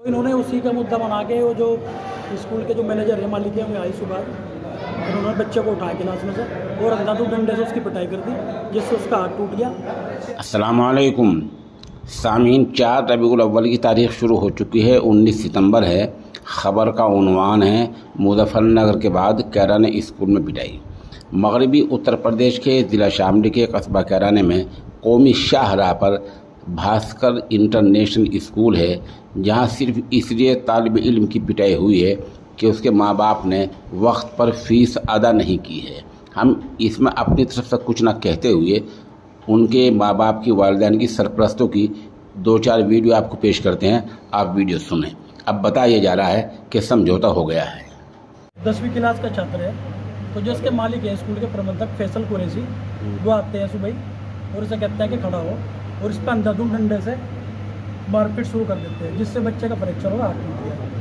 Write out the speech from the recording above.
इन्होंने उसी का मुद्दा बना के वो जो स्कूल के जो मैनेजर है, मालिक है, उन्हें आई सुबह, उन्होंने बच्चे को उठाया क्लास में से और अंधाधुंध डंडे से उसकी पिटाई कर दी, जिससे उसका हाथ टूट गया। अस्सलाम वालेकुम सामीन, 4 रबीउल अव्वल की तारीख शुरू हो चुकी है, 19 सितंबर है। ख़बर का उन्वान है मुजफ्फरनगर के बाद कैराने स्कूल में पिटाई। मगरबी उत्तर प्रदेश के ज़िला शामली के कस्बा कैराने में कौमी शाहराह पर भास्कर इंटरनेशनल स्कूल है, जहां सिर्फ इसलिए तालिब इल्म की पिटाई हुई है कि उसके माँ बाप ने वक्त पर फ़ीस अदा नहीं की है। हम इसमें अपनी तरफ से कुछ ना कहते हुए उनके माँ बाप की वालिदैन की सरपरस्तों की 2-4 वीडियो आपको पेश करते हैं, आप वीडियो सुनें। अब बताया जा रहा है कि समझौता हो गया है। 10वीं क्लास का छात्र है, तो जो इसके मालिक है स्कूल के प्रबंधक फैसल कुरैशी, वो आते हैं सुबह और इसे कहते हैं कि खड़ा हो, और इस पर अंधाधुंध डंडे से मारपीट शुरू कर देते हैं, जिससे बच्चे का फ्रैक्चर हुआ, हाथ टूट गया।